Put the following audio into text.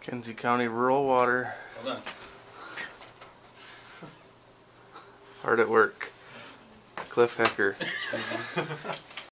McKenzie County Rural Water. Hold on. Hard at work. Cliff Hecker.